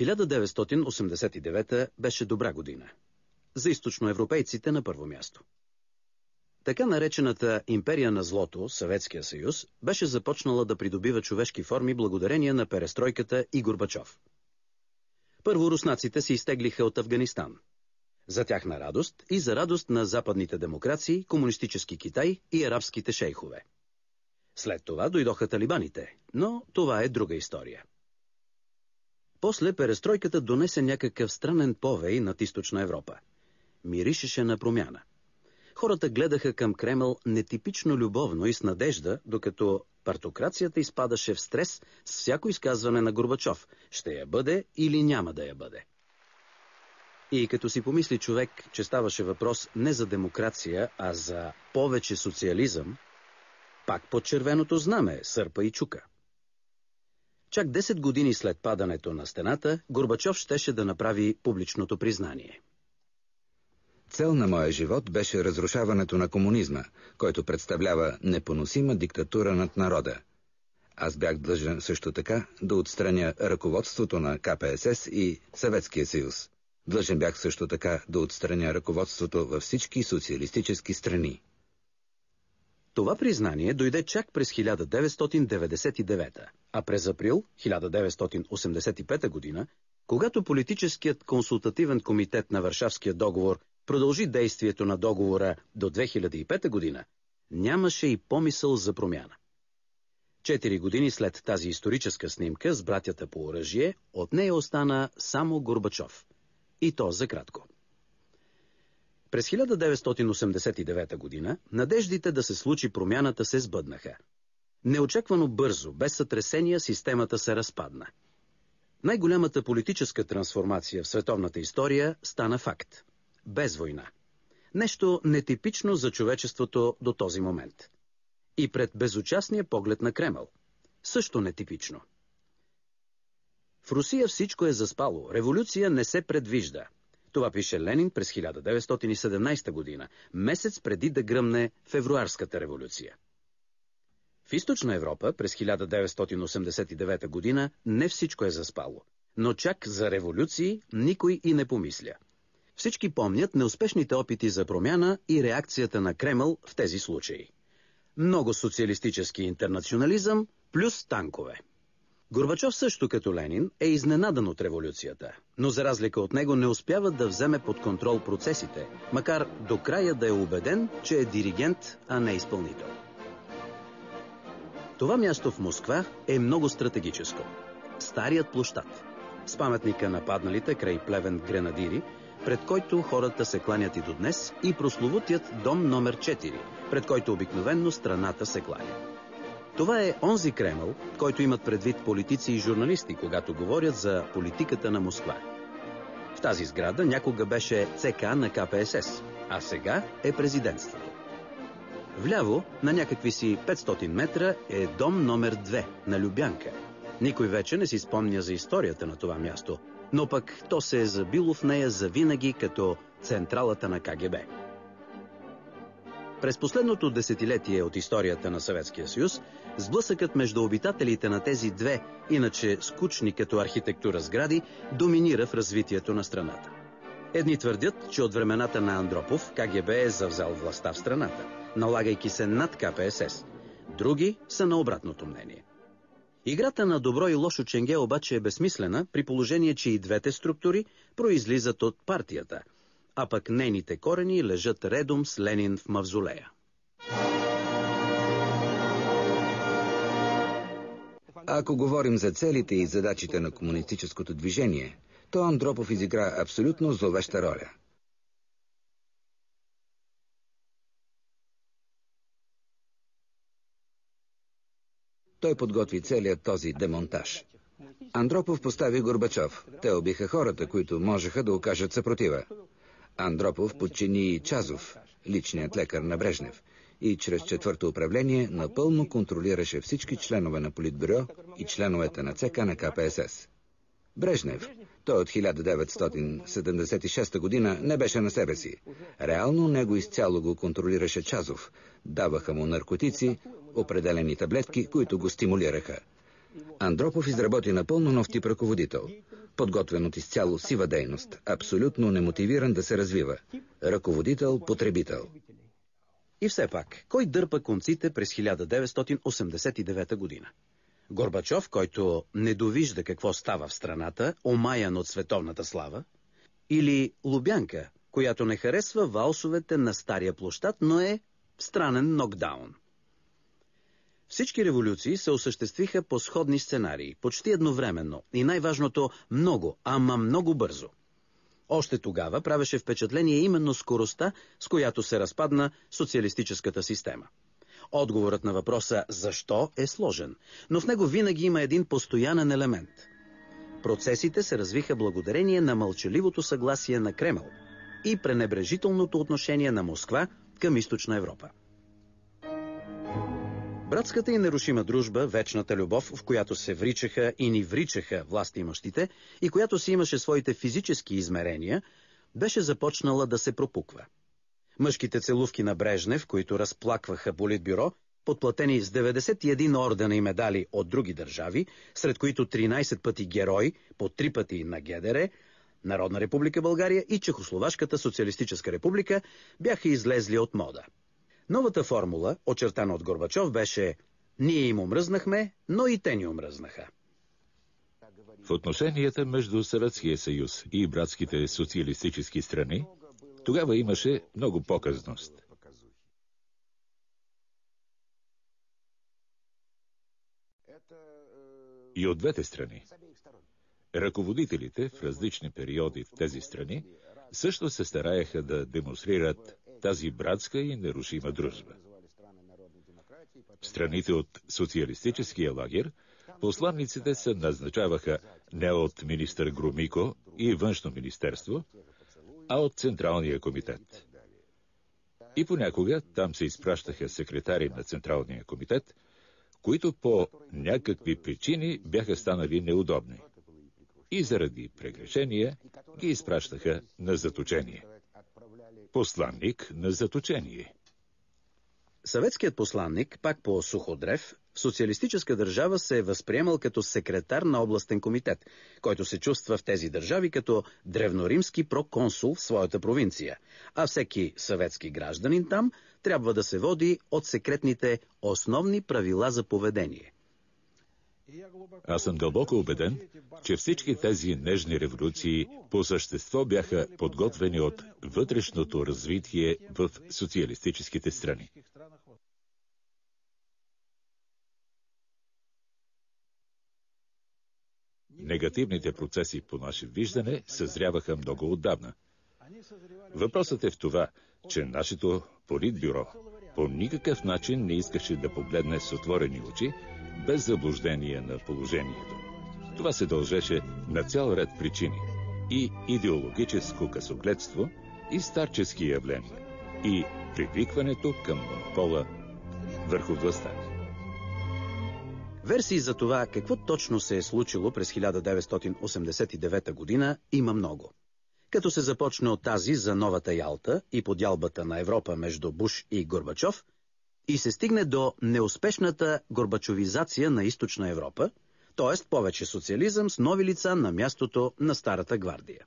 1989 беше добра година. За източноевропейците на първо място. Така наречената империя на злото, Съветския съюз, беше започнала да придобива човешки форми благодарение на перестройката и Горбачов. Първо руснаците се изтеглиха от Афганистан. За тяхна радост и за радост на западните демокрации, комунистически Китай и арабските шейхове. След това дойдоха талибаните, но това е друга история. После перестройката донесе някакъв странен повей над източна Европа. Миришеше на промяна. Хората гледаха към Кремъл нетипично любовно и с надежда, докато партокрацията изпадаше в стрес с всяко изказване на Горбачов. Ще я бъде или няма да я бъде. И като си помисли човек, че ставаше въпрос не за демокрация, а за повече социализъм, пак под червеното знаме сърпа и чука. Чак 10 години след падането на стената, Горбачов щеше да направи публичното признание. Цел на моя живот беше разрушаването на комунизма, който представлява непоносима диктатура над народа. Аз бях длъжен също така да отстраня ръководството на КПСС и Съветския съюз. Длъжен бях също така да отстраня ръководството във всички социалистически страни. Това признание дойде чак през 1999, а през април 1985 година, когато политическият консултативен комитет на Варшавския договор продължи действието на договора до 2005 година, нямаше и помисъл за промяна. 4 години след тази историческа снимка с братята по оръжие, от нея остана само Горбачов. И то за кратко. През 1989 година надеждите да се случи промяната се сбъднаха. Неочаквано бързо, без сътресения, системата се разпадна. Най-голямата политическа трансформация в световната история стана факт. Без война. Нещо нетипично за човечеството до този момент. И пред безучастния поглед на Кремъл. Също нетипично. В Русия всичко е заспало, революция не се предвижда. Това пише Ленин през 1917 година, месец преди да гръмне февруарската революция. В Източна Европа през 1989 година не всичко е заспало, но чак за революции никой и не помисля. Всички помнят неуспешните опити за промяна и реакцията на Кремъл в тези случаи. Много социалистически интернационализъм плюс танкове. Горбачов също като Ленин е изненадан от революцията, но за разлика от него не успява да вземе под контрол процесите, макар до края да е убеден, че е диригент, а не изпълнител. Това място в Москва е много стратегическо. Старият площад, с паметника на падналите край Плевен гренадири, пред който хората се кланят и до днес, и прословутият дом номер 4, пред който обикновенно страната се кланя. Това е онзи Кремъл, който имат предвид политици и журналисти, когато говорят за политиката на Москва. В тази сграда някога беше ЦК на КПСС, а сега е президентството. Вляво, на някакви си 500 метра, е дом номер 2 на Любянка. Никой вече не си спомня за историята на това място, но пък то се е забило в нея завинаги като централата на КГБ. През последното десетилетие от историята на Съветския съюз, сблъсъкът между обитателите на тези две, иначе скучни като архитектура сгради, доминира в развитието на страната. Едни твърдят, че от времената на Андропов КГБ е завзел властта в страната, налагайки се над КПСС. Други са на обратното мнение. Играта на добро и лошо ченге обаче е безсмислена, при положение, че и двете структури произлизат от партията, а пък нейните корени лежат редом с Ленин в мавзолея. Ако говорим за целите и задачите на комунистическото движение, то Андропов изигра абсолютно зловеща роля. Той подготви целият този демонтаж. Андропов постави Горбачов. Те убиха хората, които можеха да окажат съпротива. Андропов подчини Чазов, личният лекар на Брежнев, и чрез четвърто управление напълно контролираше всички членове на Политбюро и членовете на ЦК на КПСС. Брежнев, той от 1976 година не беше на себе си. Реално него изцяло го контролираше Чазов. Даваха му наркотици, определени таблетки, които го стимулираха. Андропов изработи напълно нов тип ръководител. Подготвен от изцяло сива дейност, абсолютно немотивиран да се развива. Ръководител-потребител. И все пак, кой дърпа конците през 1989 година? Горбачов, който не довижда какво става в страната, омаян от световната слава? Или Лубянка, която не харесва валсовете на Стария площад, но е странен нокдаун? Всички революции се осъществиха по сходни сценарии, почти едновременно и най-важното много, ама много бързо. Още тогава правеше впечатление именно скоростта, с която се разпадна социалистическата система. Отговорът на въпроса «защо» е сложен, но в него винаги има един постоянен елемент. Процесите се развиха благодарение на мълчаливото съгласие на Кремъл и пренебрежителното отношение на Москва към Източна Европа. Братската и нерушима дружба, вечната любов, в която се вричаха и ни вричаха властимащите и която си имаше своите физически измерения, беше започнала да се пропуква. Мъжките целувки на Брежнев, които разплакваха Политбюро, подплатени с 91 ордена и медали от други държави, сред които 13 пъти герой, по 3 пъти на ГДР, Народна република България и Чехословашката социалистическа република, бяха излезли от мода. Новата формула, очертана от Горбачов, беше «Ние им омръзнахме, но и те ни омръзнаха». В отношенията между Съветския съюз и братските социалистически страни тогава имаше много показност. И от двете страни. Ръководителите в различни периоди в тези страни също се стараеха да демонстрират тази братска и нерушима дружба. В страните от социалистическия лагер посланниците се назначаваха не от министър Громико и Външно министерство, а от Централния комитет. И понякога там се изпращаха секретари на Централния комитет, които по някакви причини бяха станали неудобни. И заради прегрешения ги изпращаха на заточение. Посланник на заточение. Съветският посланник, пак по Суходрев, в социалистическа държава се е възприемал като секретар на областен комитет, който се чувства в тези държави като древноримски проконсул в своята провинция, а всеки съветски гражданин там трябва да се води от секретните основни правила за поведение. Аз съм дълбоко убеден, че всички тези нежни революции по същество бяха подготвени от вътрешното развитие в социалистическите страни. Негативните процеси, по наше виждане, съзряваха много отдавна. Въпросът е в това, че нашето Политбюро по никакъв начин не искаше да погледне с отворени очи, без заблуждение на положението. Това се дължеше на цял ред причини и идеологическо късогледство, и старчески явления, и привикването към монопола върху властта. Версии за това какво точно се е случило през 1989 година има много. Като се започне от тази за новата Ялта и подялбата на Европа между Буш и Горбачов, и се стигне до неуспешната горбачовизация на Източна Европа, т.е. повече социализъм с нови лица на мястото на Старата гвардия.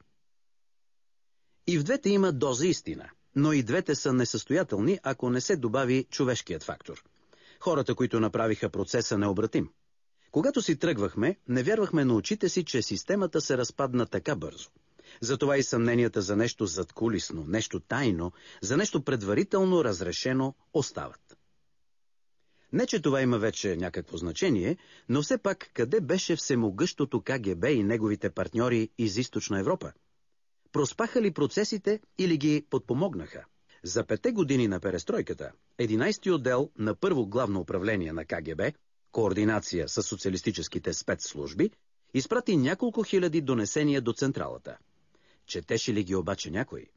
И в двете има доза истина, но и двете са несъстоятелни, ако не се добави човешкият фактор. Хората, които направиха процеса необратим. Когато си тръгвахме, не вярвахме на очите си, че системата се разпадна така бързо. Затова и съмненията за нещо задкулисно, нещо тайно, за нещо предварително разрешено остават. Не, че това има вече някакво значение, но все пак къде беше всемогъщото КГБ и неговите партньори из Източна Европа? Проспаха ли процесите или ги подпомогнаха? За 5 години на перестройката, 11-ти отдел на първо главно управление на КГБ, координация с социалистическите спецслужби, изпрати няколко хиляди донесения до централата. Четеше ли ги обаче някой?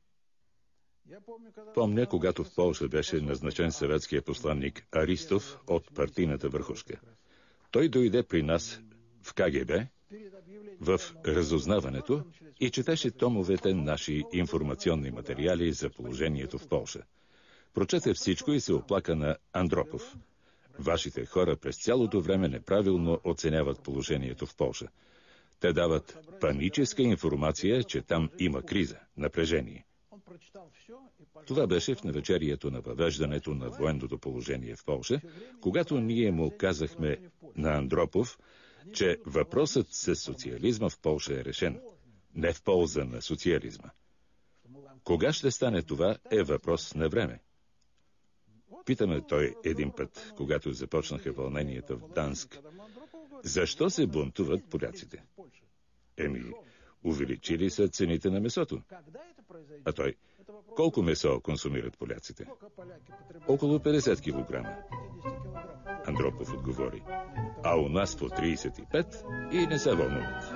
Помня, когато в Полша беше назначен съветския посланник Аристов от партийната върхушка. Той дойде при нас в КГБ, в разузнаването и четеше томовете наши информационни материали за положението в Полша. Прочете всичко и се оплака на Андропов. Вашите хора през цялото време неправилно оценяват положението в Полша. Те дават паническа информация, че там има криза, напрежение. Това беше в навечерието на въвеждането на военното положение в Полша, когато ние му казахме на Андропов, че въпросът с социализма в Полша е решен, не в полза на социализма. Кога ще стане това е въпрос на време. Питаме той един път, когато започнаха вълненията в Гданск, защо се бунтуват поляците? Увеличили са цените на месото. А той, колко месо консумират поляците? Около 50 килограма. Андропов отговори, а у нас по 35 и не се вълнуват.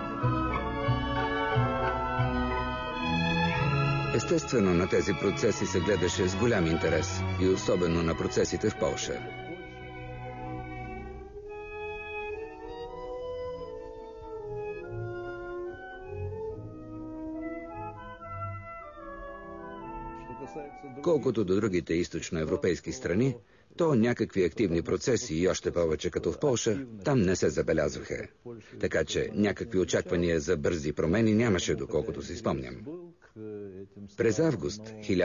Естествено, на тези процеси се гледаше с голям интерес и особено на процесите в Полша. Колкото до другите източноевропейски страни, то някакви активни процеси и още повече като в Полша, там не се забелязваха. Така че някакви очаквания за бързи промени нямаше, доколкото си спомням. През август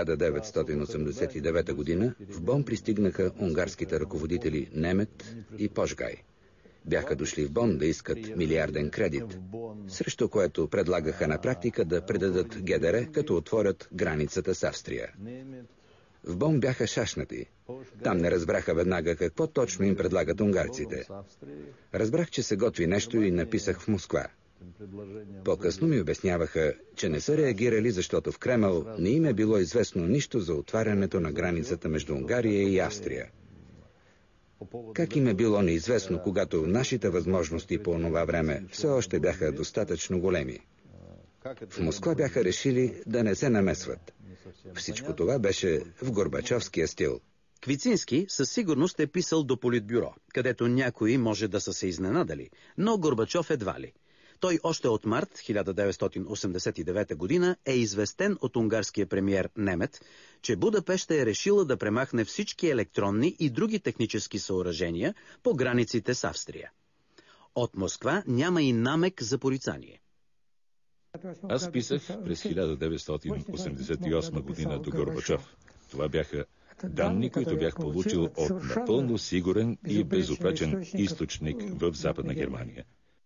1989 година в Бон пристигнаха унгарските ръководители Немет и Пожгай. Бяха дошли в Бон да искат милиарден кредит, срещу което предлагаха на практика да предадат ГДР, като отворят границата с Австрия. В Бон бяха шашнати. Там не разбраха веднага какво точно им предлагат унгарците. Разбрах, че се готви нещо и написах в Москва. По-късно ми обясняваха, че не са реагирали, защото в Кремъл не им е било известно нищо за отварянето на границата между Унгария и Австрия. Как им е било неизвестно, когато нашите възможности по онова време все още бяха достатъчно големи? В Москва бяха решили да не се намесват. Всичко това беше в горбачовския стил. Квицински със сигурност е писал до Политбюро, където някои може да са се изненадали, но Горбачов едва ли. Той още от март 1989 година е известен от унгарския премиер Немет, че Будапеща е решила да премахне всички електронни и други технически съоръжения по границите с Австрия. От Москва няма и намек за порицание. Аз писах през 1988 година до Горбачов. Това бяха данни, които бях получил от напълно сигурен и безупречен източник в Западна Германия.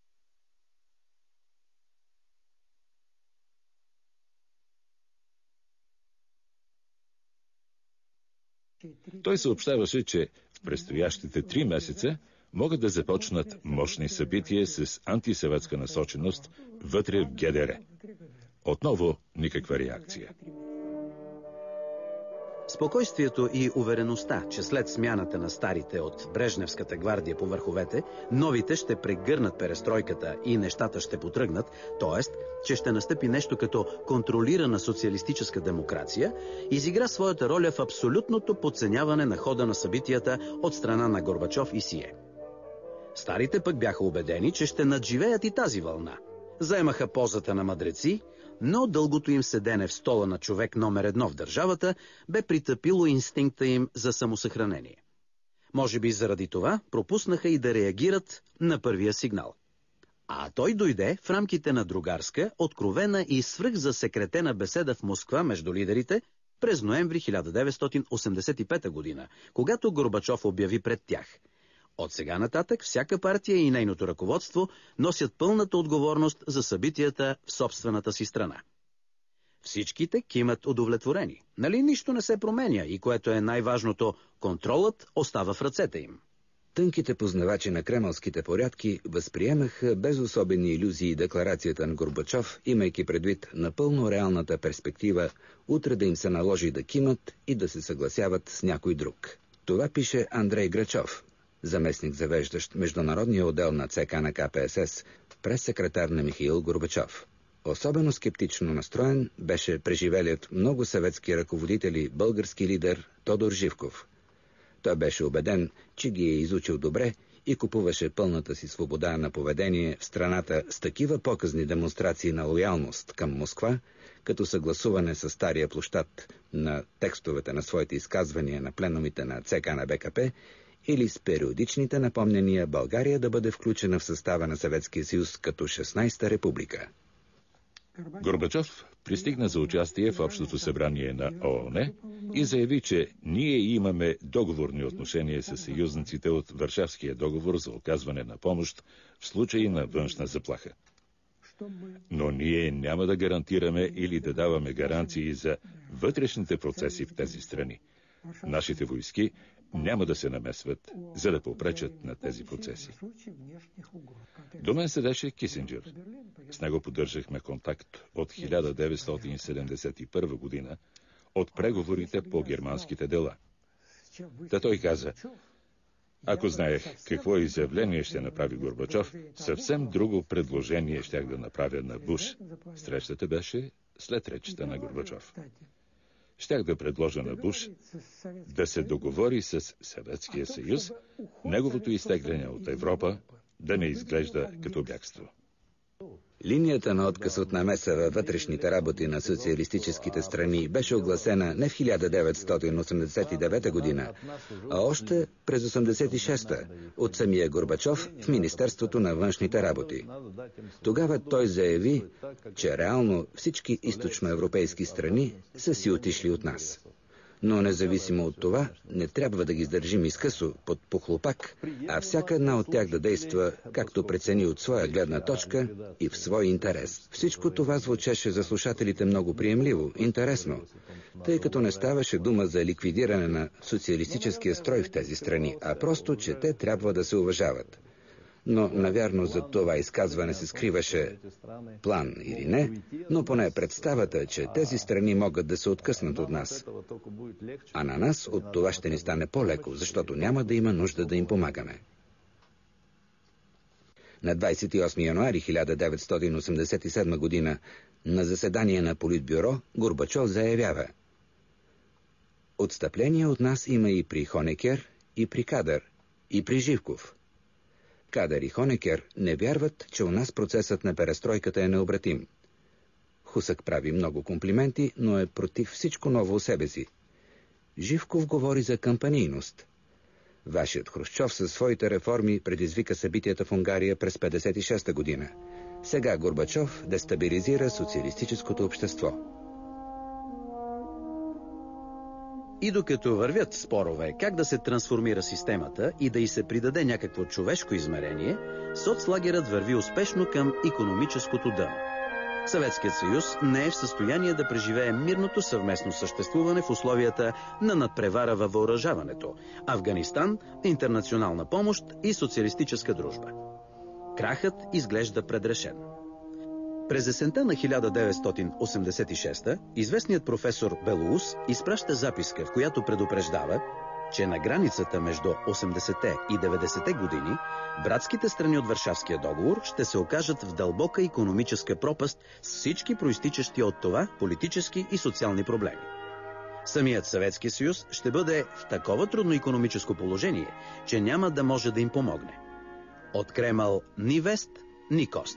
Той съобщаваше, че в предстоящите 3 месеца могат да започнат мощни събития с антисъветска насоченост вътре в ГДР. Отново никаква реакция. Спокойствието и увереността, че след смяната на старите от Брежневската гвардия по върховете, новите ще прегърнат перестройката и нещата ще потръгнат, т.е. че ще настъпи нещо като контролирана социалистическа демокрация, изигра своята роля в абсолютното подценяване на хода на събитията от страна на Горбачов и Сие. Старите пък бяха убедени, че ще надживеят и тази вълна. Заемаха позата на мъдреци, но дългото им седене в стола на човек номер 1 в държавата бе притъпило инстинкта им за самосъхранение. Може би заради това пропуснаха и да реагират на първия сигнал. А той дойде в рамките на другарска, откровена и свръхзасекретена беседа в Москва между лидерите през ноември 1985 година, когато Горбачов обяви пред тях: от сега нататък всяка партия и нейното ръководство носят пълната отговорност за събитията в собствената си страна. Всичките кимат удовлетворени. Нали нищо не се променя и, което е най-важното, контролът остава в ръцете им. Тънките познавачи на кремълските порядки възприемаха без особени илюзии декларацията на Горбачов, имайки предвид напълно реалната перспектива утре да им се наложи да кимат и да се съгласяват с някой друг. Това пише Андрей Грачов, заместник завеждащ международния отдел на ЦК на КПСС, прес-секретар на Михаил Горбачов. Особено скептично настроен беше преживелият много съветски ръководители български лидер Тодор Живков. Той беше убеден, че ги е изучил добре и купуваше пълната си свобода на поведение в страната с такива показни демонстрации на лоялност към Москва, като съгласуване с стария площад на текстовете на своите изказвания на пленумите на ЦК на БКП или с периодичните напомняния България да бъде включена в състава на Съветския съюз като 16-та република. Горбачов пристигна за участие в Общото събрание на ООН и заяви, че ние имаме договорни отношения с съюзниците от Варшавския договор за оказване на помощ в случай на външна заплаха. Но ние няма да гарантираме или да даваме гаранции за вътрешните процеси в тези страни. Нашите войски няма да се намесват, за да попречат на тези процеси. До мен седеше Кисинджер. С него поддържахме контакт от 1971 година, от преговорите по германските дела. Та той каза: ако знаех какво изявление ще направи Горбачов, съвсем друго предложение щях да направя на Буш. Срещата беше след речта на Горбачов. Щях да предложа на Буш да се договори с Съветския съюз, неговото изтегляне от Европа да не изглежда като бягство. Линията на отказ от намеса във вътрешните работи на социалистическите страни беше огласена не в 1989 година, а още през 1986 от самия Горбачов в Министерството на външните работи. Тогава той заяви, че реално всички източноевропейски страни са си отишли от нас. Но независимо от това, не трябва да ги държим изкъсо под похлопак, а всяка една от тях да действа както прецени от своя гледна точка и в свой интерес. Всичко това звучеше за слушателите много приемливо, интересно, тъй като не ставаше дума за ликвидиране на социалистическия строй в тези страни, а просто, че те трябва да се уважават. Но, навярно, за това изказване се скриваше план или не, но поне представата, че тези страни могат да се откъснат от нас. А на нас от това ще ни стане по-леко, защото няма да има нужда да им помагаме. На 28 януари 1987 година на заседание на Политбюро Горбачов заявява: отстъпление от нас има и при Хонекер, и при Кадър, и при Живков. Кадър и Хонекер не вярват, че у нас процесът на перестройката е необратим. Хусък прави много комплименти, но е против всичко ново у себе си. Живков говори за кампанийност. Вашият Хрущов със своите реформи предизвика събитията в Унгария през 1956 година. Сега Горбачов дестабилизира социалистическото общество. И докато вървят спорове как да се трансформира системата и да й се придаде някакво човешко измерение, соцлагерът върви успешно към икономическото дъно. Съветският съюз не е в състояние да преживее мирното съвместно съществуване в условията на надпревара във въоръжаването, Афганистан, интернационална помощ и социалистическа дружба. Крахът изглежда предрешен. През есента на 1986 известният професор Белоус изпраща записка, в която предупреждава, че на границата между 80-те и 90-те години братските страни от Варшавския договор ще се окажат в дълбока икономическа пропаст с всички проистичащи от това политически и социални проблеми. Самият Съветски съюз ще бъде в такова трудно икономическо положение, че няма да може да им помогне. От Кремъл ни вест, ни кост.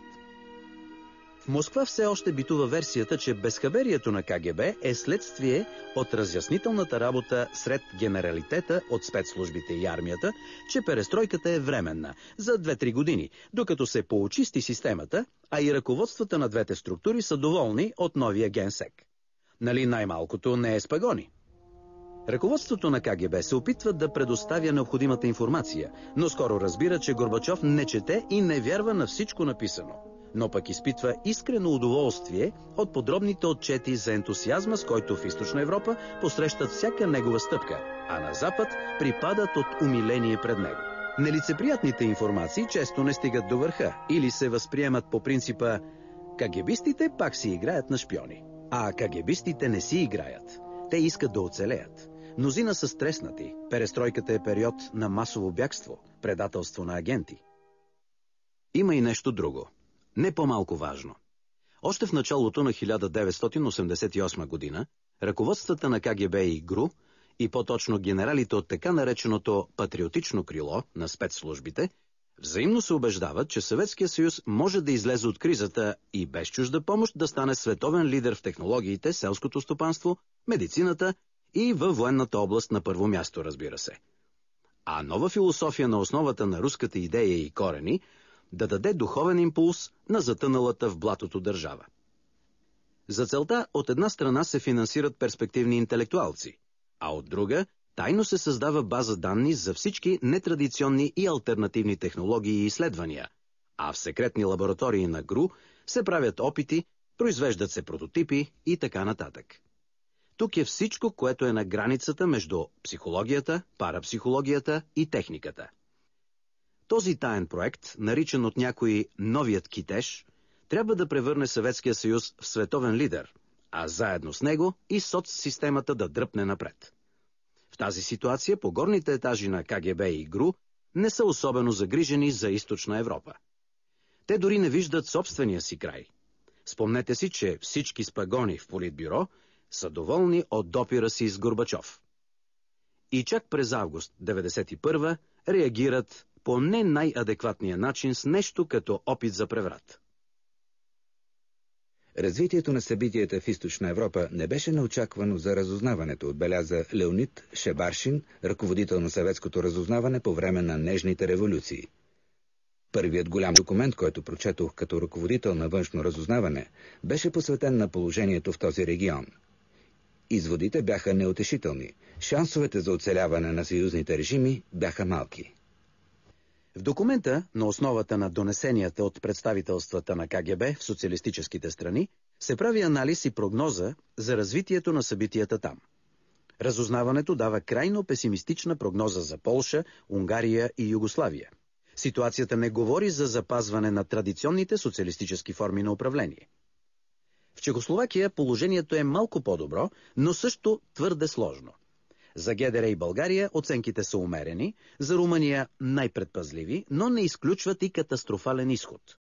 В Москва все още битува версията, че безхаберието на КГБ е следствие от разяснителната работа сред генералитета от спецслужбите и армията, че перестройката е временна, за 2-3 години, докато се поочисти системата, а и ръководствата на двете структури са доволни от новия генсек. Нали най-малкото не е с пагони? Ръководството на КГБ се опитва да предоставя необходимата информация, но скоро разбира, че Горбачов не чете и не вярва на всичко написано. Но пък изпитва искрено удоволствие от подробните отчети за ентусиазма, с който в Източна Европа посрещат всяка негова стъпка, а на Запад припадат от умиление пред него. Нелицеприятните информации често не стигат до върха или се възприемат по принципа «КГБистите пак си играят на шпиони». А КГБистите не си играят. Те искат да оцелеят. Мнозина са стреснати. Перестройката е период на масово бягство, предателство на агенти. Има и нещо друго. Не по-малко важно. Още в началото на 1988 година ръководствата на КГБ и ГРУ, и по-точно генералите от така нареченото патриотично крило на спецслужбите, взаимно се убеждават, че Съветския съюз може да излезе от кризата и без чужда помощ да стане световен лидер в технологиите, селското стопанство, медицината и във военната област на първо място, разбира се. а нова философия на основата на руската идея и корени да даде духовен импулс на затъналата в блатото държава. За целта от една страна се финансират перспективни интелектуалци, а от друга тайно се създава база данни за всички нетрадиционни и алтернативни технологии и изследвания, а в секретни лаборатории на ГРУ се правят опити, произвеждат се прототипи и така нататък. Тук е всичко, което е на границата между психологията, парапсихологията и техниката. Този таен проект, наричан от някои новият китеж, трябва да превърне Съветския съюз в световен лидер, а заедно с него и соцсистемата да дръпне напред. В тази ситуация по горните етажи на КГБ и ГРУ не са особено загрижени за Източна Европа. Те дори не виждат собствения си край. Спомнете си, че всички с пагони в Политбюро са доволни от допира си с Горбачов. И чак през август 1991 реагират по не най-адекватния начин с нещо като опит за преврат. Развитието на събитията в Източна Европа не беше неочаквано за разузнаването, отбеляза Леонид Шебаршин, ръководител на съветското разузнаване по време на нежните революции. Първият голям документ, който прочетох като ръководител на външно разузнаване, беше посветен на положението в този регион. Изводите бяха неутешителни. Шансовете за оцеляване на съюзните режими бяха малки. В документа, на основата на донесенията от представителствата на КГБ в социалистическите страни, се прави анализ и прогноза за развитието на събитията там. Разузнаването дава крайно песимистична прогноза за Полша, Унгария и Югославия. Ситуацията не говори за запазване на традиционните социалистически форми на управление. В Чехословакия положението е малко по-добро, но също твърде сложно. За ГДР и България оценките са умерени, за Румъния най-предпазливи, но не изключват и катастрофален изход.